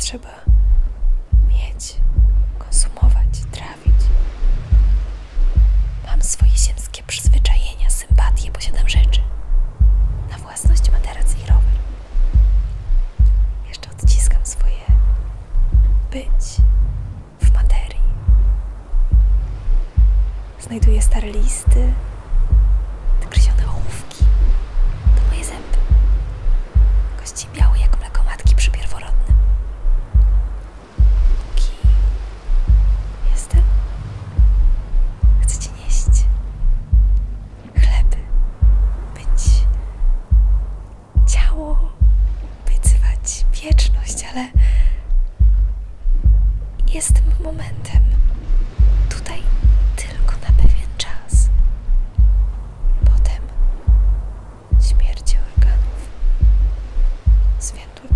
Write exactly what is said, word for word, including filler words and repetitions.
trzeba mieć, konsumować, trawić. Mam swoje ziemskie przyzwyczajenia, sympatie, posiadam rzeczy. Na własność materac i rower. Jeszcze odciskam swoje być w materii. Znajduję stare listy, gryzione ołówki. To moje zęby. Kości białe jak mleko matki przy pierworodnym. Póki jestem, chcecie nieść chleby, być ciało, obiecywać wieczność, ale jestem momentem tutaj tylko na pewien czas. Potem śmierć organów, zwiędłe